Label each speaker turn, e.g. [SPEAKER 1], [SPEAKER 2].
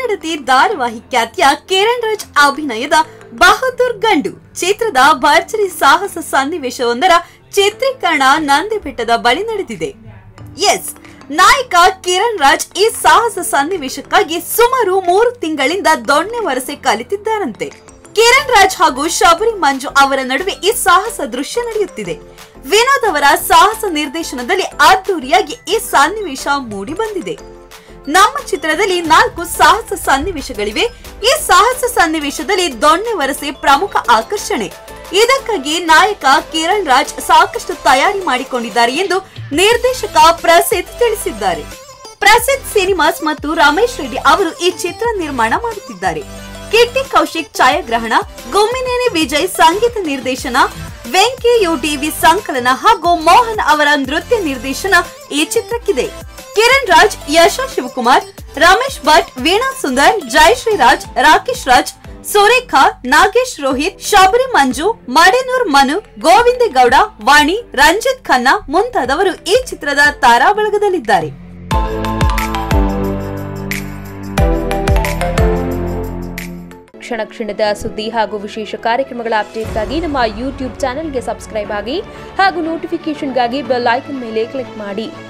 [SPEAKER 1] ಕನ್ನಡತಿ ಧಾರಾವಾಹಿ ಖ್ಯಾತಿಯ ಕಿರಣ್ ರಾಜ್ ಅಭಿನಯದ ಬಹದ್ದೂರ್ ಗಂಡು ಚಿತ್ರದ ಭರ್ಜರಿ ಸಾಹಸ ಸನ್ನಿವೇಶವೊಂದರ ಚಿತ್ರೀಕರಣ ನಂದಿಬೆಟ್ಟದ ಬಳಿ ನಡೆದಿದೆ. ಎಸ್, ನಾಯಕ ಕಿರಣ್ ರಾಜ್ ಈ ಸಾಹಸ ಸನ್ನಿವೇಶಕ್ಕಾಗಿ ಸುಮಾರು 3 ತಿಂಗಳಿಂದ ದೊಣ್ಣೆ ವರಸೆ ಕಲಿತಿದ್ದಾರಂತೆ. ಕಿರಣ್ ರಾಜ್ ಹಾಗೂ ಶಬರಿ ಮಂಜು ಅವರ ನಡುವೆ ಈ ಸಾಹಸ ದೃಶ್ಯ ನಡೆಯುತ್ತಿದೆ. ವಿನೋದ್ ಅವರ ಸಾಹಸ ನಿರ್ದೇಶನದಲ್ಲಿ ಅದ್ದೂರಿಯಾಗಿ ಈ ಸನ್ನಿವೇಶ ಮೂಡಿ ಬಂದಿದೆ. ನಮ್ಮ ಚಿತ್ರದಲ್ಲಿ 4 ಸಾಹಸ ಸನ್ನಿವೇಶಗಳಿವೆ. ಈ ಸಾಹಸ ಸನ್ನಿವೇಶದಲ್ಲಿ ದೊಣ್ಣೆ ವರಸೆ ಪ್ರಮುಖ ಆಕರ್ಷಣೆ. ಇದಕ್ಕಾಗಿ ನಾಯಕ ಕಿರಣ್ ರಾಜ್ ಸಾಕಷ್ಟು ತಯಾರಿ ಮಾಡಿಕೊಂಡಿದ್ದಾರೆ ಎಂದು ನಿರ್ದೇಶಕ ಪ್ರಸಿದ್ಧ್ ತಿಳಿಸಿದ್ದಾರೆ. ಪ್ರಸಿದ್ಧ್ ಸಿನಿಮಾಸ್ ಮತ್ತು ರಮೇಶ್ ರೆಡ್ಡಿ ಅವರು ಈ ಚಿತ್ರ ನಿರ್ಮಾಣ ಮಾಡುತ್ತಿದ್ದಾರೆ. ಕಿಟ್ಟಿ ಕೌಶಿಕ್ ಛಾಯಾಗ್ರಹಣ, ಗುಮ್ಮಿನೇನಿ ವಿಜಯ್ ಸಂಗೀತ ನಿರ್ದೇಶನ, ವೆಂಕಿ ಯುಟಿವಿ ಸಂಕಲನ ಹಾಗೂ ಮೋಹನ್ ಅವರ ನೃತ್ಯ ನಿರ್ದೇಶನ ಈ ಚಿತ್ರಕ್ಕಿದೆ. ಕಿರಣ್ ರಾಜ್, ಯಶ ಶಿವಕುಮಾರ್, ರಮೇಶ್ ಭಟ್, ವೀಣಾ ಸುಂದರ್, ಜಯಶ್ರೀ ರಾಜ್, ರಾಕೇಶ್ ರಾಜ್, ಸುರೇಖಾ, ನಾಗೇಶ್ ರೋಹಿತ್, ಶಬರಿ ಮಂಜು, ಮಡೆನೂರ್ ಮನು, ಗೋವಿಂದೇಗೌಡ, ವಾಣಿ, ರಂಜಿತ್ ಖನ್ನಾ ಮುಂತಾದವರು ಈ ಚಿತ್ರದ ತಾರಾ ಬಳಗದಲ್ಲಿದ್ದಾರೆ.
[SPEAKER 2] ಕ್ಷಣ ಕ್ಷಣದ ಸುದ್ದಿ ಹಾಗೂ ವಿಶೇಷ ಕಾರ್ಯಕ್ರಮಗಳ ಅಪ್ಡೇಟ್ಗಾಗಿ ನಮ್ಮ ಯೂಟ್ಯೂಬ್ ಚಾನೆಲ್ಗೆ ಸಬ್ಸ್ಕ್ರೈಬ್ ಆಗಿ ಹಾಗೂ ನೋಟಿಫಿಕೇಶನ್ಗಾಗಿ ಬೆಲ್ ಐಕಾನ್ ಮೇಲೆ ಕ್ಲಿಕ್ ಮಾಡಿ.